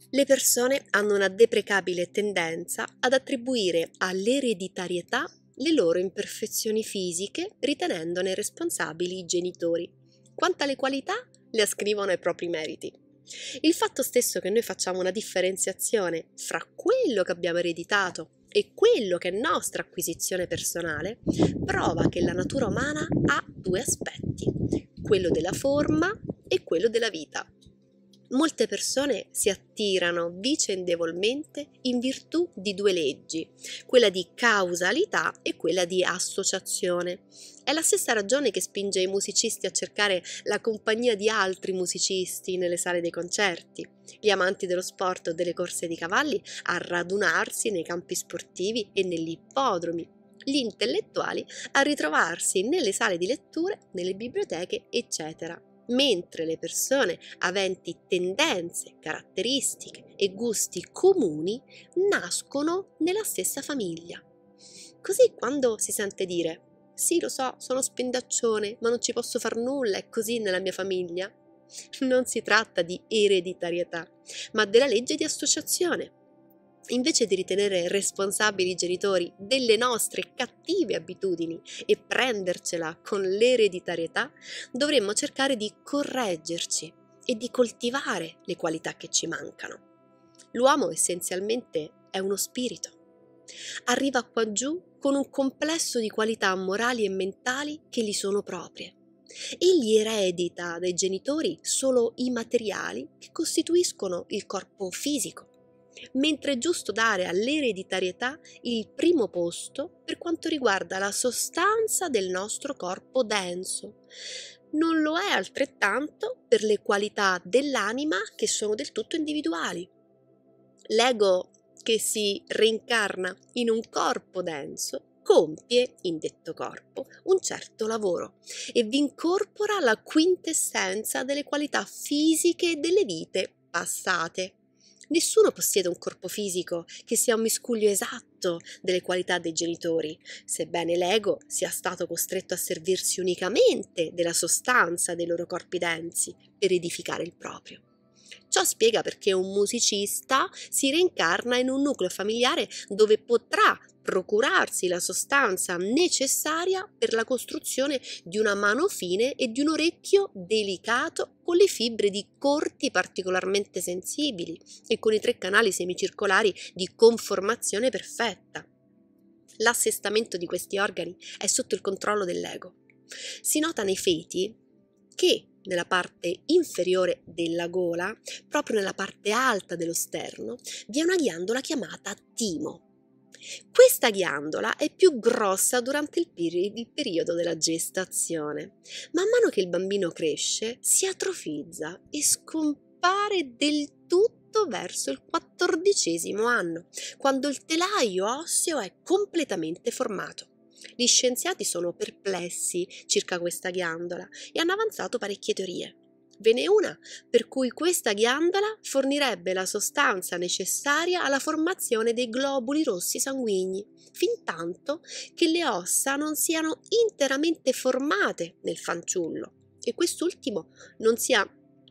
Le persone hanno una deprecabile tendenza ad attribuire all'ereditarietà le loro imperfezioni fisiche, ritenendone responsabili i genitori. Quanto alle qualità, le ascrivono ai propri meriti. Il fatto stesso che noi facciamo una differenziazione fra quello che abbiamo ereditato e quello che è nostra acquisizione personale prova che la natura umana ha due aspetti, quello della forma e quello della vita. Molte persone si attirano vicendevolmente in virtù di due leggi, quella di causalità e quella di associazione. È la stessa ragione che spinge i musicisti a cercare la compagnia di altri musicisti nelle sale dei concerti, gli amanti dello sport o delle corse di cavalli a radunarsi nei campi sportivi e negli ippodromi, gli intellettuali a ritrovarsi nelle sale di letture, nelle biblioteche, eccetera. Mentre le persone aventi tendenze, caratteristiche e gusti comuni nascono nella stessa famiglia. Così quando si sente dire «Sì, lo so, sono spendaccione, ma non ci posso far nulla, è così nella mia famiglia», non si tratta di ereditarietà, ma della legge di associazione. Invece di ritenere responsabili i genitori delle nostre cattive abitudini e prendercela con l'ereditarietà, dovremmo cercare di correggerci e di coltivare le qualità che ci mancano. L'uomo essenzialmente è uno spirito. Arriva qua giù con un complesso di qualità morali e mentali che gli sono proprie. Egli eredita dai genitori solo i materiali che costituiscono il corpo fisico, mentre è giusto dare all'ereditarietà il primo posto per quanto riguarda la sostanza del nostro corpo denso. Non lo è altrettanto per le qualità dell'anima che sono del tutto individuali. L'ego che si reincarna in un corpo denso compie, in detto corpo, un certo lavoro e vi incorpora la quintessenza delle qualità fisiche delle vite passate. Nessuno possiede un corpo fisico che sia un miscuglio esatto delle qualità dei genitori, sebbene l'ego sia stato costretto a servirsi unicamente della sostanza dei loro corpi densi per edificare il proprio. Ciò spiega perché un musicista si reincarna in un nucleo familiare dove potrà procurarsi la sostanza necessaria per la costruzione di una mano fine e di un orecchio delicato con le fibre di corti particolarmente sensibili e con i 3 canali semicircolari di conformazione perfetta. L'assestamento di questi organi è sotto il controllo dell'ego. Si nota nei feti che nella parte inferiore della gola, proprio nella parte alta dello sterno, vi è una ghiandola chiamata timo. Questa ghiandola è più grossa durante il periodo della gestazione. Man mano che il bambino cresce, si atrofizza e scompare del tutto verso il 14° anno, quando il telaio osseo è completamente formato. Gli scienziati sono perplessi circa questa ghiandola e hanno avanzato parecchie teorie. Ve n'è una per cui questa ghiandola fornirebbe la sostanza necessaria alla formazione dei globuli rossi sanguigni, fintanto che le ossa non siano interamente formate nel fanciullo e quest'ultimo non sia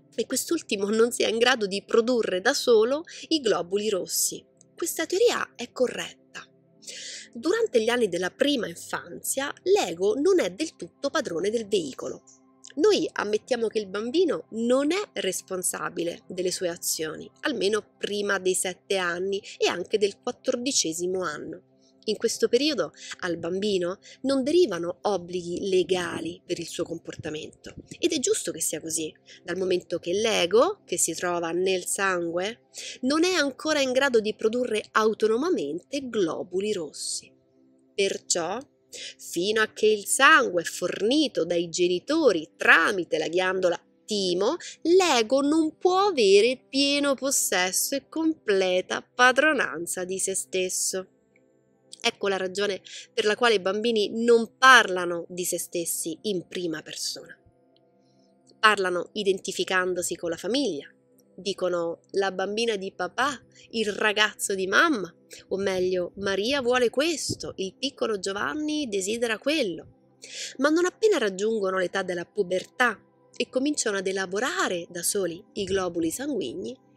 in grado di produrre da solo i globuli rossi. Questa teoria è corretta. Durante gli anni della prima infanzia, l'ego non è del tutto padrone del veicolo. Noi ammettiamo che il bambino non è responsabile delle sue azioni, almeno prima dei 7 anni e anche del 14° anno. In questo periodo al bambino non derivano obblighi legali per il suo comportamento ed è giusto che sia così, dal momento che l'ego, che si trova nel sangue, non è ancora in grado di produrre autonomamente globuli rossi. Perciò, fino a che il sangue è fornito dai genitori tramite la ghiandola timo, l'ego non può avere pieno possesso e completa padronanza di se stesso. Ecco la ragione per la quale i bambini non parlano di se stessi in prima persona. Parlano identificandosi con la famiglia. Dicono la bambina di papà, il ragazzo di mamma, o meglio, Maria vuole questo, il piccolo Giovanni desidera quello. Ma non appena raggiungono l'età della pubertà e cominciano ad elaborare da soli i globuli sanguigni,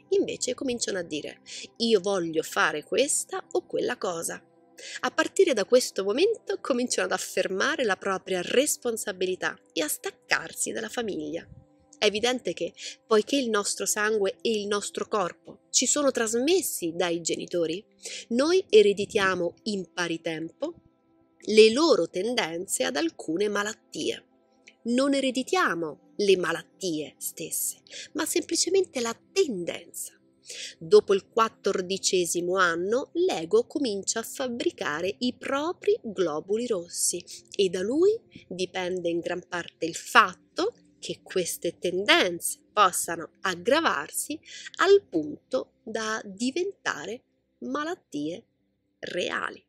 invece cominciano a dire: io voglio fare questa o quella cosa. A partire da questo momento cominciano ad affermare la propria responsabilità e a staccarsi dalla famiglia. È evidente che, poiché il nostro sangue e il nostro corpo ci sono trasmessi dai genitori, noi ereditiamo in pari tempo le loro tendenze ad alcune malattie. Non ereditiamo le malattie stesse, ma semplicemente la tendenza. Dopo il 14° anno, l'ego comincia a fabbricare i propri globuli rossi e da lui dipende in gran parte il fatto che queste tendenze possano aggravarsi al punto da diventare malattie reali.